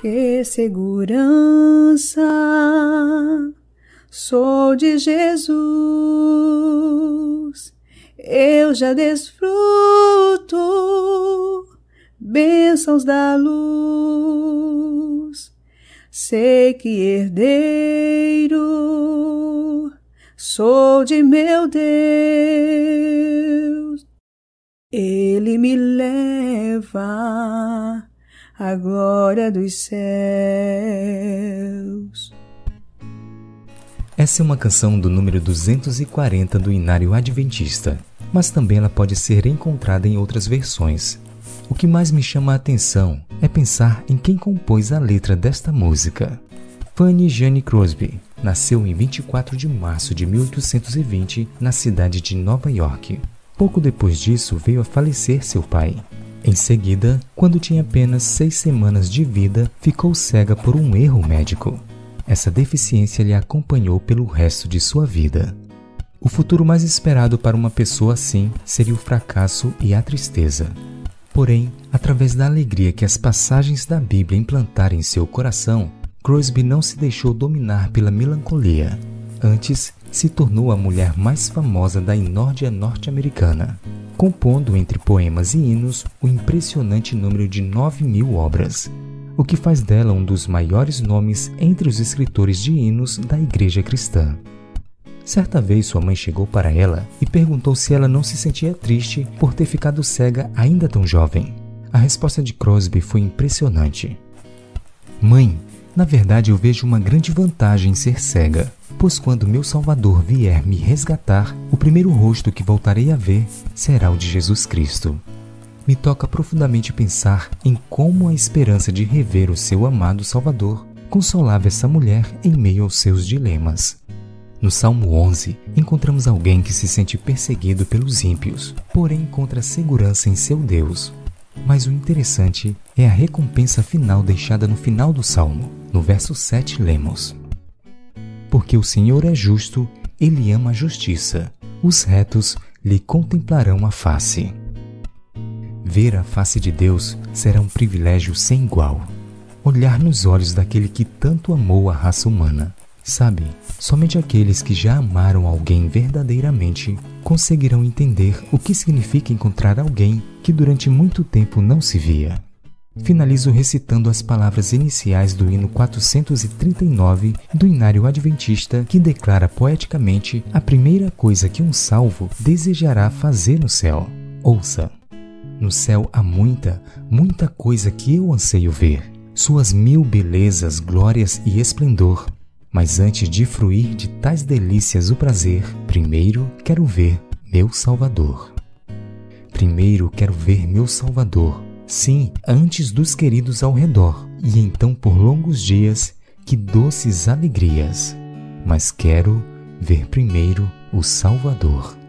Que segurança sou de Jesus, eu já desfruto bênçãos da luz. Sei que herdeiro sou de meu Deus, Ele me leva à glória dos céus. Essa é uma canção do número 240 do Inário Adventista, mas também ela pode ser encontrada em outras versões. O que mais me chama a atenção é pensar em quem compôs a letra desta música. Fanny Jane Crosby nasceu em 24 de março de 1820 na cidade de Nova York. Pouco depois disso veio a falecer seu pai. Em seguida, quando tinha apenas 6 semanas de vida, ficou cega por um erro médico. Essa deficiência lhe acompanhou pelo resto de sua vida. O futuro mais esperado para uma pessoa assim seria o fracasso e a tristeza. Porém, através da alegria que as passagens da Bíblia implantaram em seu coração, Crosby não se deixou dominar pela melancolia. Antes, se tornou a mulher mais famosa da inórdia norte-americana, compondo entre poemas e hinos o impressionante número de 9.000 obras, o que faz dela um dos maiores nomes entre os escritores de hinos da igreja cristã. Certa vez sua mãe chegou para ela e perguntou se ela não se sentia triste por ter ficado cega ainda tão jovem. A resposta de Crosby foi impressionante. Mãe, na verdade eu vejo uma grande vantagem em ser cega, pois quando meu Salvador vier me resgatar, o primeiro rosto que voltarei a ver será o de Jesus Cristo. Me toca profundamente pensar em como a esperança de rever o seu amado Salvador consolava essa mulher em meio aos seus dilemas. No Salmo 11, encontramos alguém que se sente perseguido pelos ímpios, porém encontra segurança em seu Deus. Mas o interessante é a recompensa final deixada no final do Salmo. No verso 7 lemos: Porque o Senhor é justo, Ele ama a justiça, os retos lhe contemplarão a face. Ver a face de Deus será um privilégio sem igual. Olhar nos olhos daquele que tanto amou a raça humana. Sabe, somente aqueles que já amaram alguém verdadeiramente conseguirão entender o que significa encontrar alguém que durante muito tempo não se via. Finalizo recitando as palavras iniciais do hino 439 do Inário Adventista, que declara poeticamente a primeira coisa que um salvo desejará fazer no céu. Ouça: No céu há muita, muita coisa que eu anseio ver, suas 1000 belezas, glórias e esplendor. Mas antes de fruir de tais delícias o prazer, primeiro quero ver meu Salvador. Primeiro quero ver meu Salvador, sim, antes dos queridos ao redor, e então por longos dias, que doces alegrias. Mas quero ver primeiro o Salvador.